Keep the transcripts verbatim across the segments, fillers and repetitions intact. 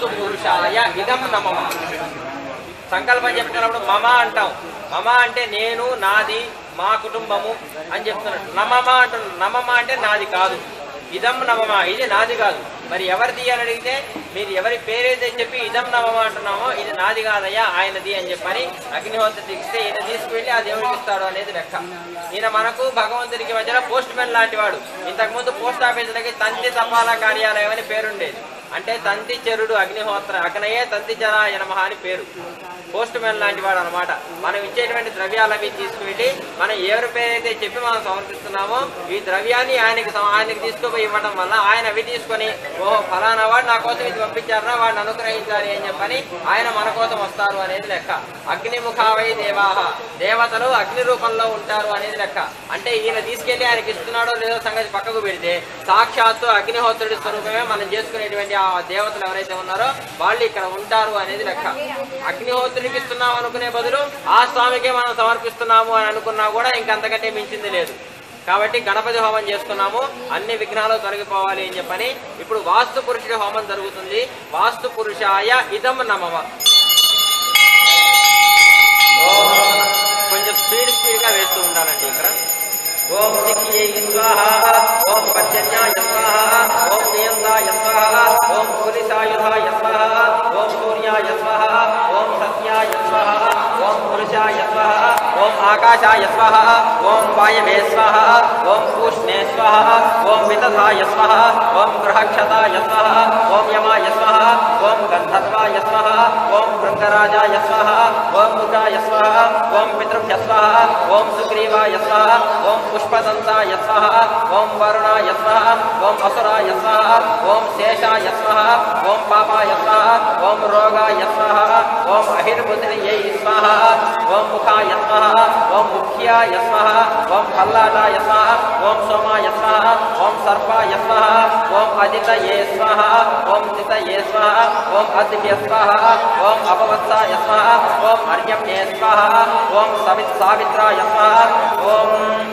వాస్తు పురుషాయ ఇదం నమః. సంకల్పం చెప్పుకున్నప్పుడు మమ అంటాం. మమ అంటే నేను, నాది, మా కుటుంబము అని చెప్తున్నాడు. నమమ అంటున్నాడు. నమమ అంటే నాది కాదు, ఇదం నమమ, ఇది నాది కాదు. మరి ఎవరిది అని అడిగితే మీరు ఎవరి పేరైతే చెప్పి ఇదం నమమ అంటున్నామో ఇది నాది కాదయ్యా ఆయనది అని చెప్పని అగ్నిహోత్రుడికి ఇస్తే ఈయన తీసుకువెళ్ళి ఆ దేవుడికి ఇస్తాడు అనేది లెక్క. ఈయన మనకు భగవంతుడికి మధ్యలో పోస్ట్ మ్యాన్ లాంటి వాడు. ఇంతకుముందు పోస్ట్ ఆఫీసులకి తంతి తపాలా కార్యాలయం అని పేరుండేది. అంటే తంతి చెరుడు అగ్నిహోత్ర అగ్నయే తంతి జరాయ నమః అని పేరు. పోస్ట్ మ్యాన్ లాంటి వాడు అనమాట. మనం ఇచ్చేటువంటి ద్రవ్యాలు అవి తీసుకువెళ్ళి మనం ఎవరి పేరైతే చెప్పి మనం సమర్పిస్తున్నామో ఈ ద్రవ్యాన్ని ఆయనకి ఆయనకి తీసుకుపోయి ఇవ్వడం వల్ల ఆయన అవి తీసుకొని ఓహో ఫలానా వాడు నా కోసం ఇది పంపించారా, వాడిని అనుగ్రహించాలి అని చెప్పని ఆయన మన కోసం వస్తారు అనేది లెక్క. అగ్నిముఖావై దేవాహ, దేవతలు అగ్ని రూపంలో ఉంటారు అనేది లెక్క. అంటే ఈయన తీసుకెళ్లి ఆయనకి ఇస్తున్నాడో లేదో సంగతి పక్కకు పెడితే సాక్షాత్తు అగ్నిహోత్రుడి స్వరూపమే మనం చేసుకునేటువంటి ఆ దేవతలు ఎవరైతే ఉన్నారో వాళ్ళు ఇక్కడ ఉంటారు అనేది లెక్క. అగ్నిహోత్రుడికి ఇస్తున్నాం అనుకునే బదులు ఆ స్వామికే మనం సమర్పిస్తున్నాము అని అనుకున్నా కూడా ఇంకంతకంటే మించింది లేదు. కాబట్టి గణపతి హోమం చేసుకున్నాము, అన్ని విఘ్నాలు తొలగిపోవాలి అని చెప్పని ఇప్పుడు వాస్తు పురుషుడి హోమం జరుగుతుంది. వాస్తు పురుషాయ ఇదం నమః. కొంచెం స్పీడ్ స్పీడ్ గా వేస్తూ ఉండాలండి ఇక్కడ. ఓం దిక్యై స్వాహ, ఓం పర్జన్యాయ స్వాహ, ఓం జయంతాయ స్వాహ, ఓం పులిసాయుధాయ స్వాహ, ఓం సూర్యాయ స్వాహ, ఓం సత్యాయ స్వాహ, ఓం పురుషాయ స్వాహ, ఓం ఆకాశాయ స్వాహ, ఓం వాయవే స్వాహ, ఓం పూష్ణే స్వాహ, ఓం వితథాయ స్వాహ, ఓం గృహక్షతాయ స్వాహ, ఓం యమాయ స్వాహ, ఓం గంధర్వాయ స్వాహ, ఓం భృంగరాజాయ స్వాహ, ఓం ముఖాయ స్వాహ, ఓం పితృభ్య స్వాహ, ఓం సుగ్రీవాయ స్వాహ, ఓం పుష్పదంతాయ స్వాహ, ఓం వరుణాయ స్వాహ, ఓం అసురాయ స్వాహ, ఓం శేషాయ స్వాహ, ఓం పాపాయ స్వాహ, ఓం రోగాయ స్వాహ, ఓం అహిర్బుద్ధియై స్వాహ, ఓం ముఖాయ స్వాహ, ఓం ముఖ్యాయ స్వాహ, ఓం పల్లాటాయ స్వాహ, ఓం సోమాయ స్వాహ, ఓం సర్పాయ స్వాహ, ఓం అదితయే స్వాహ, ఓం దితయే స్వాహ, ఓం అద్భ్య స్వాహ, ఓం అపవత్సాయ స్వాహ, ఓం అర్యమ్యే స్వాహ, ఓం సవిత్ సావిత్రాయ స్వాహ, ఓం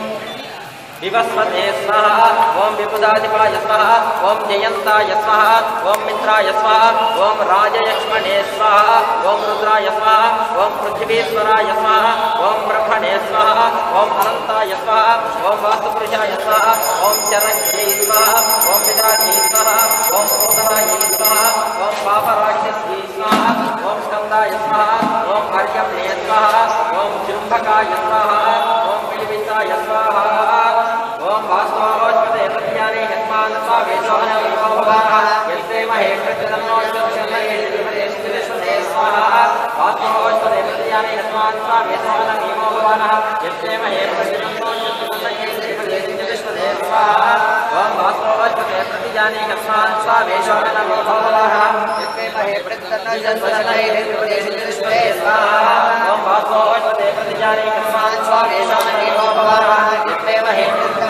వివస్వతే స్వాహ, ఓం విబుధాధిపాయ స్వాహ, ఓం జయంతాయ స్వాహ, ఓం మిత్రాయ స్వాహ, ఓం రాజయక్ష్మణే స్వాహ, ఓం రుద్రాయ స్వాహ, ఓం పృథివీశ్వరాయ స్వాహ, ఓం బ్రహ్మణే స్వాహ, ఓం అనంతాయ స్వాహ, ఓం వాస్తుపురుషాయ స్వాహ, ఓం చరణ్యై స్వాహ, ఓం విదాయై స్వాహ, ఓం పూతనాయై స్వాహ, ఓం పాపరాక్షస్యై స్వాహ, ఓం స్కందాయ స్వాహ, ఓం అర్యమ్నే స్వాహ, ఓం జృంభకాయ స్వాహ, ఓం పిలివితాయ స్వాహ, ఓం వాస్తవోష్పదే ప్రత్యానే యస్మాన్ స్వావేశోనమో భవః యస్మహే ప్రతిదన్నో శరణే దివదేశే స్వాహ వాస్తవోష్పదే ప్రత్యానే యస్మాన్ స్వావేశోనమో భవః యస్మహే ప్రతిదన్నో శరణే దివదేశే స్వాహ ఓం వాస్తవోష్పదే ప్రత్యానే యస్మాన్ స్వావేశోనమో భవః యస్మహే ప్రతిదన్నో శరణే దివదేశే స్వాహ ఓం వాస్తవోష్పదే ప్రత్యానే యస్మాన్ స్వావేశోనమో భవః యస్మహే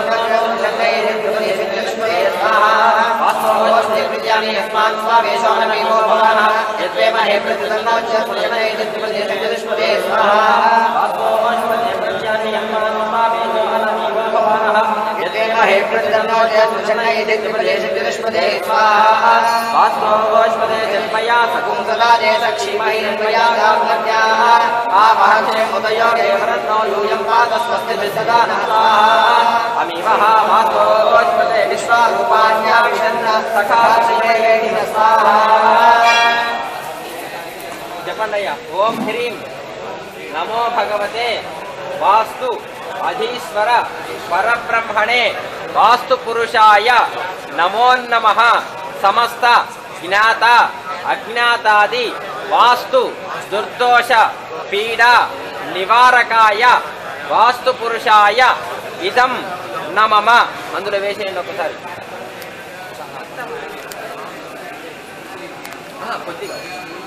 यस्मान् स्वावेशोनमो भवः यद्वेमहे प्रतिदन्नो च प्रचलयति त्रिपदेशे स्वाहा वास्तवोष्पदे प्रत्यानि यस्मान् स्वावेशोनमो भवः यद्वेमहे प्रतिदन्नो च प्रचलयति त्रिपदेशे स्वाहा वास्तवोष्पदे जन्मया सकुंसलादे सक्षिमहि त्वया दाम्पत्याः आवहते उदयो देवरन्नो यूयं पादस्वस्ति सदा नः अमीवः वास्तवोष्पदे विश्वारूपाण्या विशन्न सखा చెప్పండయ్యా. ఓం హ్రీం నమో భగవతే వాస్తు అధీశ్వర పరబ్రహ్మణే వాస్తు పురుషాయ నమో నమః సమస్త జ్ఞాత అజ్ఞాతాది వాస్తు దుర్దోష పీడ నివారకాయ వాస్తు పురుషాయ ఇదం నమః. అందులో వేసేయండి ఒకసారి కొద్దిగా.